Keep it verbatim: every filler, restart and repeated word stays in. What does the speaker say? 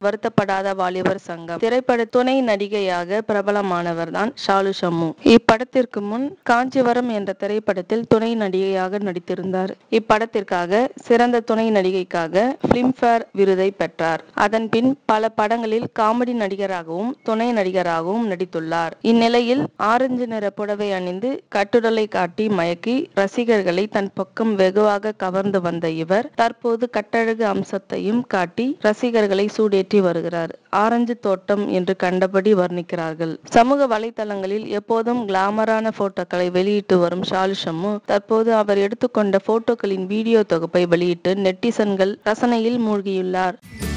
வருத்தப்படாத வாலிபர் சங்கம் திரைப்பட துணை நடிகையாக பிரபலமானவர் தான் ஷாலு ஷம்மு. இப்படத்திற்கு முன் காஞ்சிவரம் என்ற திரைப்படத்தில் துணை நடிகையாக நடித்திருந்தார். இப்படத்திற்காக சிறந்த துணை நடிகைக்காக பிலிம்பேர் விருதை பெற்றார். அதன் பின் பல படங்களில் காமெடி நடிகராகவும் துணை நடிகராகவும் நடித்துள்ளார். இந்நிலையில் ஆரஞ்சு நிற புடவை அணிந்து கட்டுடலை காட்டி மயக்கி ரசிகர்களை தன் பக்கம் வெகுவாக கவர்ந்து வந்த இவர் தற்போது கட்டழகு அம்சத்தையும் காட்டி ரசிகர்களை சூடேற்றி வருகிறார். ஆரஞ்சு தோட்டம் என்று கண்டபடி வர்ணிக்கிறார்கள். சமூக வலைதளங்களில் எப்போதும் கிளாமரான போட்டோக்களை வெளியிட்டு வரும் ஷாலு ஷம்மு தற்போது அவர் எடுத்துக்கொண்ட போட்டோக்களின் வீடியோ தொகுப்பை வெளியிட்டு நெட்டிசன்கள் ரசனையில் மூழ்கியுள்ளார்.